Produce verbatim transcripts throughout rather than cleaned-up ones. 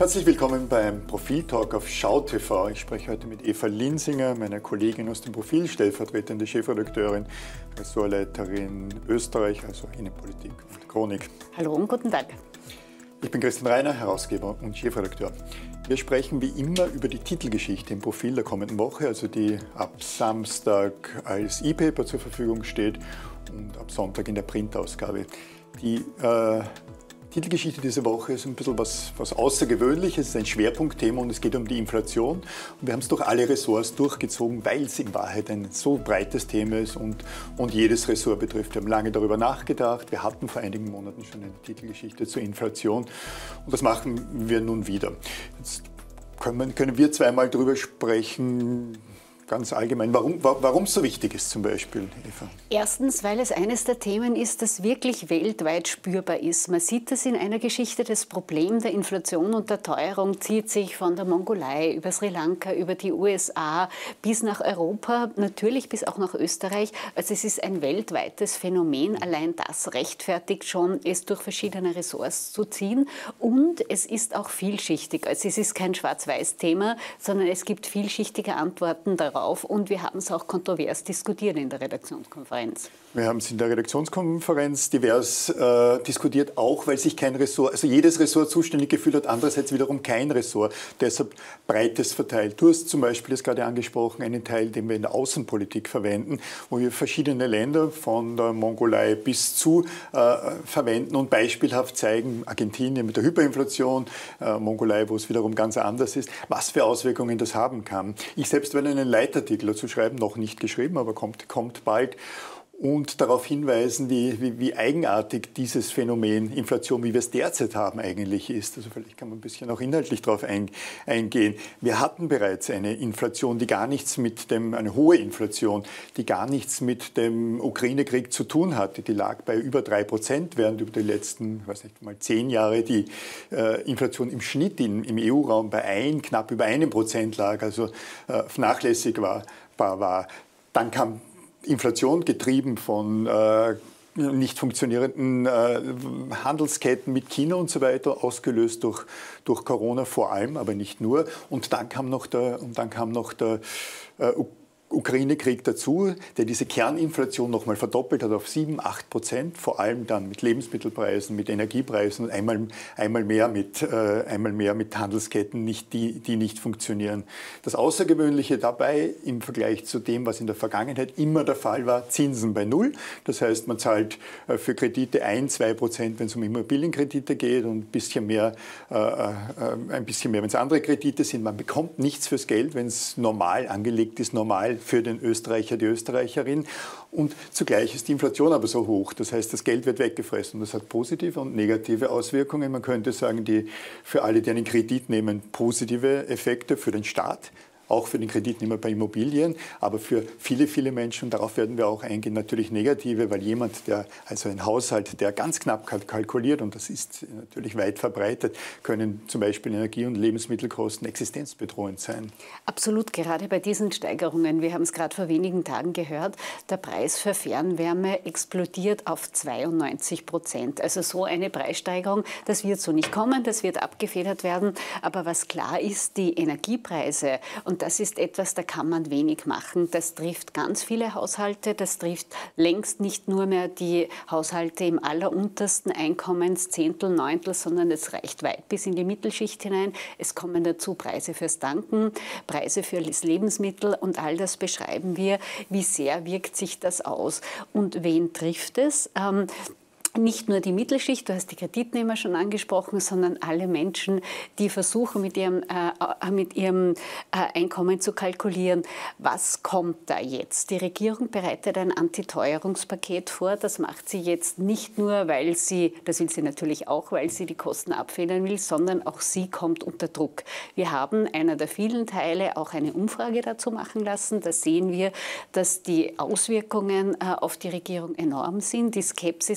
Herzlich willkommen beim Profil-Talk auf Schau T V. Ich spreche heute mit Eva Linsinger, meiner Kollegin aus dem Profil, stellvertretende Chefredakteurin, Ressortleiterin Österreich, also Innenpolitik und Chronik. Hallo und guten Tag. Ich bin Christian Reiner, Herausgeber und Chefredakteur. Wir sprechen wie immer über die Titelgeschichte im Profil der kommenden Woche, also die ab Samstag als E-Paper zur Verfügung steht und ab Sonntag in der Printausgabe. Die äh, Titelgeschichte dieser Woche ist ein bisschen was, was Außergewöhnliches, es ist ein Schwerpunktthema und es geht um die Inflation. Und wir haben es durch alle Ressorts durchgezogen, weil es in Wahrheit ein so breites Thema ist und, und jedes Ressort betrifft. Wir haben lange darüber nachgedacht, wir hatten vor einigen Monaten schon eine Titelgeschichte zur Inflation und das machen wir nun wieder. Jetzt können, können wir zweimal darüber sprechen, ganz allgemein, warum, warum es so wichtig ist zum Beispiel, Eva? Erstens, weil es eines der Themen ist, das wirklich weltweit spürbar ist. Man sieht das in einer Geschichte, das Problem der Inflation und der Teuerung zieht sich von der Mongolei über Sri Lanka, über die U S A bis nach Europa, natürlich bis auch nach Österreich. Also es ist ein weltweites Phänomen. Allein das rechtfertigt schon, es durch verschiedene Ressorts zu ziehen. Und es ist auch vielschichtig. Also es ist kein Schwarz-Weiß-Thema, sondern es gibt vielschichtige Antworten darauf. Und wir haben es auch kontrovers diskutiert in der Redaktionskonferenz. Wir haben es in der Redaktionskonferenz divers äh, diskutiert, auch weil sich kein Ressort, also jedes Ressort zuständig gefühlt hat, andererseits wiederum kein Ressort, deshalb breites verteilt. Du hast zum Beispiel, das gerade angesprochen, einen Teil, den wir in der Außenpolitik verwenden, wo wir verschiedene Länder von der Mongolei bis zu äh, verwenden und beispielhaft zeigen, Argentinien mit der Hyperinflation, äh, Mongolei, wo es wiederum ganz anders ist, was für Auswirkungen das haben kann. Ich selbst werde einen Leitartikel dazu schreiben, noch nicht geschrieben, aber kommt, kommt bald. Und darauf hinweisen, wie, wie, wie eigenartig dieses Phänomen Inflation, wie wir es derzeit haben, eigentlich ist. Also vielleicht kann man ein bisschen auch inhaltlich darauf ein, eingehen. Wir hatten bereits eine Inflation, die gar nichts mit dem, eine hohe Inflation, die gar nichts mit dem Ukraine-Krieg zu tun hatte. Die lag bei über drei Prozent, während über die letzten, weiß nicht mal, zehn Jahre die äh, Inflation im Schnitt in, im E U-Raum bei ein, knapp über einem Prozent lag, also äh, vernachlässigt war, war, war. Dann kam Inflation, getrieben von äh, nicht funktionierenden äh, Handelsketten mit China und so weiter, ausgelöst durch, durch Corona vor allem, aber nicht nur. Und dann kam noch der, und dann kam noch der äh, Ukraine-Krieg dazu, der diese Kerninflation noch mal verdoppelt hat auf sieben, acht Prozent, vor allem dann mit Lebensmittelpreisen, mit Energiepreisen und einmal, einmal, mehr, mit, äh, einmal mehr mit Handelsketten, nicht, die, die nicht funktionieren. Das Außergewöhnliche dabei im Vergleich zu dem, was in der Vergangenheit immer der Fall war, Zinsen bei Null. Das heißt, man zahlt äh, für Kredite ein, zwei Prozent, wenn es um Immobilienkredite geht und ein bisschen mehr, äh, äh, ein bisschen mehr, wenn es andere Kredite sind. Man bekommt nichts fürs Geld, wenn es normal angelegt ist, normal für den Österreicher, die Österreicherin. Und zugleich ist die Inflation aber so hoch. Das heißt, das Geld wird weggefressen. Das hat positive und negative Auswirkungen. Man könnte sagen, die für alle, die einen Kredit nehmen, positive Effekte für den Staat, auch für den Kreditnehmer bei Immobilien, aber für viele, viele Menschen, und darauf werden wir auch eingehen, natürlich negative, weil jemand, der, also ein Haushalt, der ganz knapp kalkuliert, und das ist natürlich weit verbreitet, können zum Beispiel Energie- und Lebensmittelkosten existenzbedrohend sein. Absolut, gerade bei diesen Steigerungen, wir haben es gerade vor wenigen Tagen gehört, der Preis für Fernwärme explodiert auf zweiundneunzig Prozent. Also so eine Preissteigerung, das wird so nicht kommen, das wird abgefedert werden, aber was klar ist, die Energiepreise, und das ist etwas, da kann man wenig machen. Das trifft ganz viele Haushalte. Das trifft längst nicht nur mehr die Haushalte im alleruntersten Einkommenszehntel, Neuntel, sondern es reicht weit bis in die Mittelschicht hinein. Es kommen dazu Preise fürs Tanken, Preise für das Lebensmittel und all das beschreiben wir. Wie sehr wirkt sich das aus? Und wen trifft es? Ähm, Nicht nur die Mittelschicht, du hast die Kreditnehmer schon angesprochen, sondern alle Menschen, die versuchen, mit ihrem, äh, mit ihrem äh, Einkommen zu kalkulieren. Was kommt da jetzt? Die Regierung bereitet ein Antiteuerungspaket vor. Das macht sie jetzt nicht nur, weil sie, das will sie natürlich auch, weil sie die Kosten abfedern will, sondern auch sie kommt unter Druck. Wir haben einer der vielen Teile auch eine Umfrage dazu machen lassen. Da sehen wir, dass die Auswirkungen äh, auf die Regierung enorm sind. Die Skepsis an ihr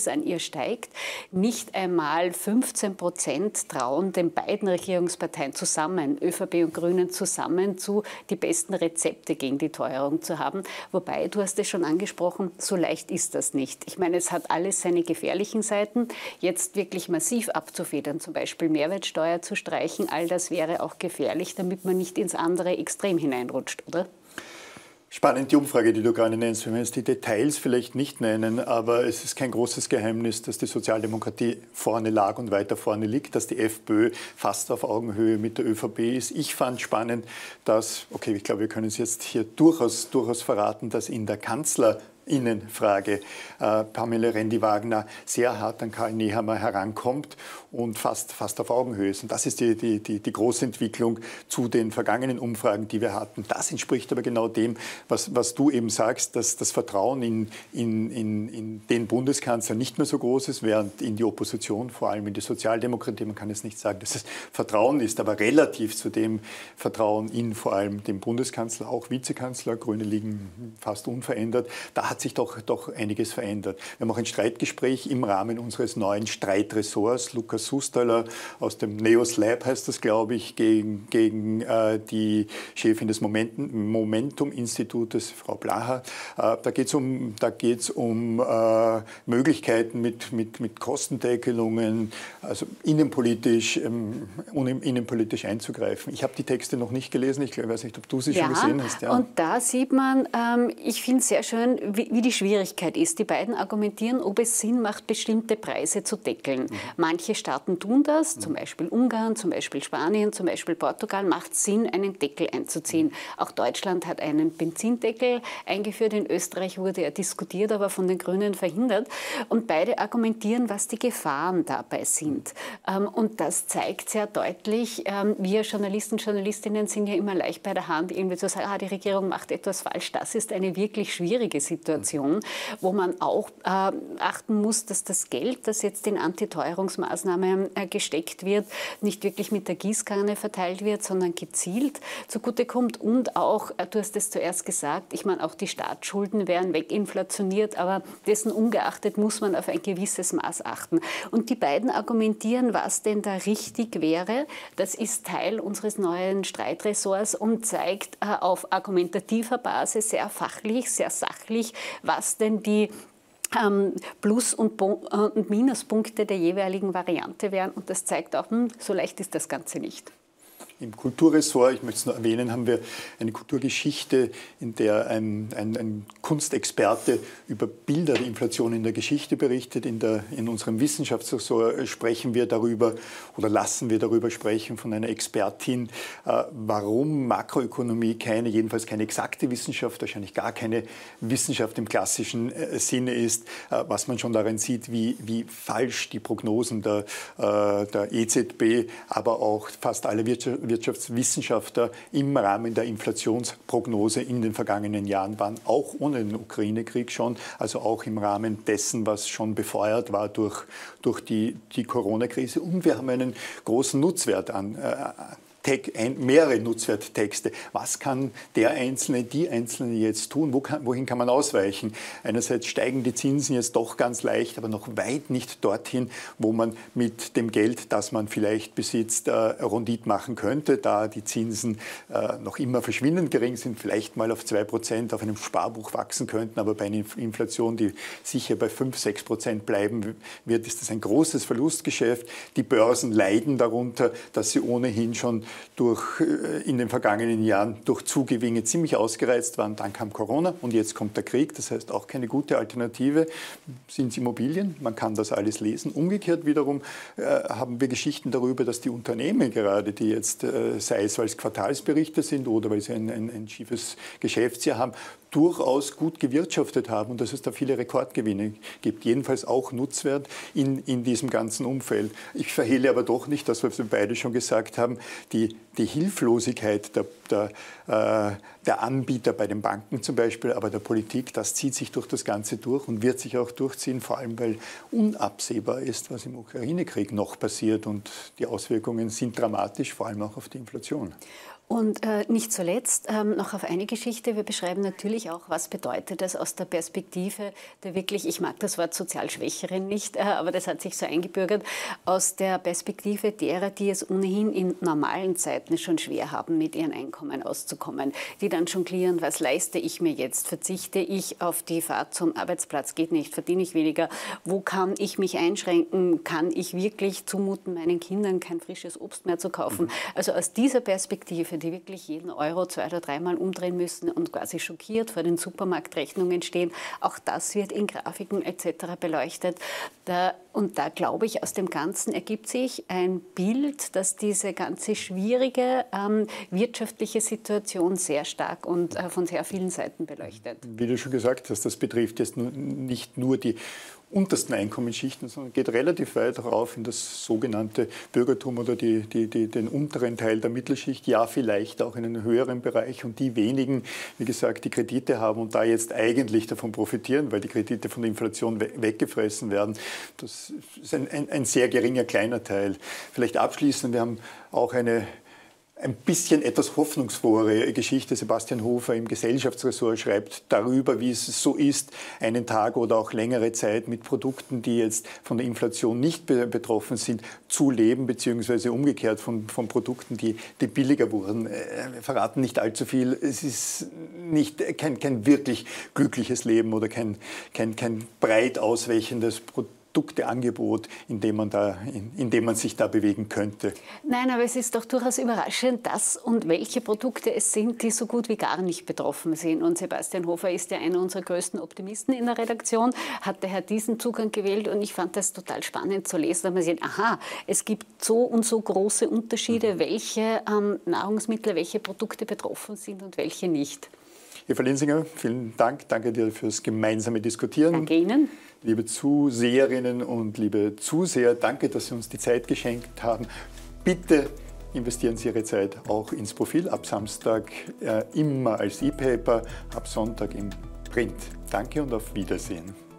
steigt. Nicht einmal fünfzehn Prozent trauen den beiden Regierungsparteien zusammen, ÖVP und Grünen zusammen, zu, die besten Rezepte gegen die Teuerung zu haben. Wobei, du hast es schon angesprochen, so leicht ist das nicht. Ich meine, es hat alles seine gefährlichen Seiten. Jetzt wirklich massiv abzufedern, zum Beispiel Mehrwertsteuer zu streichen, all das wäre auch gefährlich, damit man nicht ins andere Extrem hineinrutscht, oder? Spannend die Umfrage, die du gerade nennst. Wir werden jetzt die Details vielleicht nicht nennen, aber es ist kein großes Geheimnis, dass die Sozialdemokratie vorne lag und weiter vorne liegt, dass die FPÖ fast auf Augenhöhe mit der ÖVP ist. Ich fand spannend, dass, okay, ich glaube, wir können es jetzt hier durchaus, durchaus verraten, dass in der Kanzler Innenfrage äh, Pamela Rendi-Wagner sehr hart an Karl Nehammer herankommt und fast, fast auf Augenhöhe ist. Und das ist die, die, die, die große Entwicklung zu den vergangenen Umfragen, die wir hatten. Das entspricht aber genau dem, was, was du eben sagst, dass das Vertrauen in, in, in, in den Bundeskanzler nicht mehr so groß ist, während in die Opposition, vor allem in die Sozialdemokratie, man kann jetzt nicht sagen, dass es Vertrauen ist, aber relativ zu dem Vertrauen in vor allem den Bundeskanzler, auch Vizekanzler, Grüne liegen fast unverändert, da hat sich doch, doch einiges verändert. Wir haben auch ein Streitgespräch im Rahmen unseres neuen Streitressorts. Lukas Sustaller aus dem Neos Lab heißt das, glaube ich, gegen, gegen äh, die Chefin des Momentum-Institutes, Frau Blaha. Äh, da geht es um, da geht's um äh, Möglichkeiten mit, mit, mit Kostendeckelungen, also innenpolitisch, ähm, innenpolitisch einzugreifen. Ich habe die Texte noch nicht gelesen. Ich weiß nicht, ob du sie ja, schon gesehen hast. Ja, und da sieht man, ähm, ich finde es sehr schön, wie, wie die Schwierigkeit ist. Die beiden argumentieren, ob es Sinn macht, bestimmte Preise zu deckeln. Mhm. Manche Staaten tun das, mhm. zum Beispiel Ungarn, zum Beispiel Spanien, zum Beispiel Portugal, macht es Sinn, einen Deckel einzuziehen. Mhm. Auch Deutschland hat einen Benzindeckel eingeführt. In Österreich wurde er diskutiert, aber von den Grünen verhindert. Und beide argumentieren, was die Gefahren dabei sind. Ähm, und das zeigt sehr deutlich, ähm, wir Journalisten und Journalistinnen sind ja immer leicht bei der Hand, irgendwie zu sagen, ah, die Regierung macht etwas falsch. Das ist eine wirklich schwierige Situation, wo man auch äh, achten muss, dass das Geld, das jetzt in Antiteuerungsmaßnahmen äh, gesteckt wird, nicht wirklich mit der Gießkanne verteilt wird, sondern gezielt zugutekommt. Und auch, äh, du hast es zuerst gesagt, ich meine, auch die Staatsschulden werden weginflationiert, aber dessen ungeachtet muss man auf ein gewisses Maß achten. Und die beiden argumentieren, was denn da richtig wäre. Das ist Teil unseres neuen Streitressorts und zeigt äh, auf argumentativer Basis sehr fachlich, sehr sachlich, was denn die ähm, Plus- und, und Minuspunkte der jeweiligen Variante wären. Und das zeigt auch, hm, so leicht ist das Ganze nicht. Im Kulturressort, ich möchte es nur erwähnen, haben wir eine Kulturgeschichte, in der ein, ein, ein Kunstexperte über Bilder der Inflation in der Geschichte berichtet. In, der, in unserem Wissenschaftsressort sprechen wir darüber oder lassen wir darüber sprechen von einer Expertin, äh, warum Makroökonomie keine, jedenfalls keine exakte Wissenschaft, wahrscheinlich gar keine Wissenschaft im klassischen äh, Sinne ist, äh, was man schon darin sieht, wie, wie falsch die Prognosen der, äh, der E Z B, aber auch fast alle Wirtschaft Wirtschaftswissenschaftler im Rahmen der Inflationsprognose in den vergangenen Jahren waren, auch ohne den Ukraine-Krieg schon, also auch im Rahmen dessen, was schon befeuert war durch, durch die, die Corona-Krise. Und wir haben einen großen Nutzwert an äh, mehrere Nutzwerttexte. Was kann der Einzelne, die Einzelne jetzt tun? Wo kann, wohin kann man ausweichen? Einerseits steigen die Zinsen jetzt doch ganz leicht, aber noch weit nicht dorthin, wo man mit dem Geld, das man vielleicht besitzt, äh, Rendite machen könnte, da die Zinsen äh, noch immer verschwindend gering sind, vielleicht mal auf zwei Prozent auf einem Sparbuch wachsen könnten, aber bei einer Inflation, die sicher bei fünf, sechs Prozent bleiben wird, ist das ein großes Verlustgeschäft. Die Börsen leiden darunter, dass sie ohnehin schon durch, in den vergangenen Jahren durch Zugewinne ziemlich ausgereizt waren. Dann kam Corona und jetzt kommt der Krieg. Das heißt, auch keine gute Alternative sind es Immobilien. Man kann das alles lesen. Umgekehrt wiederum äh, haben wir Geschichten darüber, dass die Unternehmen gerade, die jetzt, äh, sei es, weil es Quartalsberichte sind oder weil sie ein, ein, ein schiefes Geschäftsjahr haben, durchaus gut gewirtschaftet haben und dass es da viele Rekordgewinne gibt. Jedenfalls auch Nutzwert in, in diesem ganzen Umfeld. Ich verhehle aber doch nicht, das, was wir beide schon gesagt haben, die, die Hilflosigkeit der, der, äh, der Anbieter bei den Banken zum Beispiel, aber der Politik, das zieht sich durch das Ganze durch und wird sich auch durchziehen, vor allem weil unabsehbar ist, was im Ukraine-Krieg noch passiert und die Auswirkungen sind dramatisch, vor allem auch auf die Inflation. Und äh, nicht zuletzt ähm, noch auf eine Geschichte. Wir beschreiben natürlich auch, was bedeutet das aus der Perspektive der wirklich, ich mag das Wort sozial Schwächeren nicht, äh, aber das hat sich so eingebürgert, aus der Perspektive derer, die es ohnehin in normalen Zeiten schon schwer haben, mit ihren Einkommen auszukommen, die dann jonglieren, was leiste ich mir jetzt, verzichte ich auf die Fahrt zum Arbeitsplatz, geht nicht, verdiene ich weniger, wo kann ich mich einschränken, kann ich wirklich zumuten, meinen Kindern kein frisches Obst mehr zu kaufen. Also aus dieser Perspektive, die wirklich jeden Euro zwei oder dreimal umdrehen müssen und quasi schockiert vor den Supermarktrechnungen stehen. Auch das wird in Grafiken et cetera beleuchtet. Da, und da glaube ich, aus dem Ganzen ergibt sich ein Bild, das diese ganze schwierige ähm, wirtschaftliche Situation sehr stark und äh, von sehr vielen Seiten beleuchtet. Wie du schon gesagt hast, das betrifft jetzt nicht nur die untersten Einkommensschichten, sondern geht relativ weit rauf in das sogenannte Bürgertum oder die, die, die, den unteren Teil der Mittelschicht, ja vielleicht auch in einen höheren Bereich. Und die wenigen, wie gesagt, die Kredite haben und da jetzt eigentlich davon profitieren, weil die Kredite von der Inflation we weggefressen werden, das ist ein, ein, ein sehr geringer, kleiner Teil. Vielleicht abschließend, wir haben auch eine ein bisschen etwas hoffnungsfrohere Geschichte. Sebastian Hofer im Gesellschaftsressort schreibt darüber, wie es so ist, einen Tag oder auch längere Zeit mit Produkten, die jetzt von der Inflation nicht be betroffen sind, zu leben, beziehungsweise umgekehrt von, von Produkten, die, die billiger wurden. Wir verraten nicht allzu viel. Es ist nicht, kein, kein wirklich glückliches Leben oder kein, kein, kein breit ausweichendes Produkt. Produkteangebot, in dem man da, in, in dem man sich da bewegen könnte. Nein, aber es ist doch durchaus überraschend, dass und welche Produkte es sind, die so gut wie gar nicht betroffen sind. Und Sebastian Hofer ist ja einer unserer größten Optimisten in der Redaktion, hat daher diesen Zugang gewählt und ich fand das total spannend zu lesen, dass man sieht, aha, es gibt so und so große Unterschiede, welche ähm, Nahrungsmittel, welche Produkte betroffen sind und welche nicht. Eva Linsinger, vielen Dank. Danke dir fürs gemeinsame Diskutieren. Danke Ihnen. Liebe Zuseherinnen und liebe Zuseher, danke, dass Sie uns die Zeit geschenkt haben. Bitte investieren Sie Ihre Zeit auch ins Profil. Ab Samstag äh, immer als E-Paper, ab Sonntag im Print. Danke und auf Wiedersehen.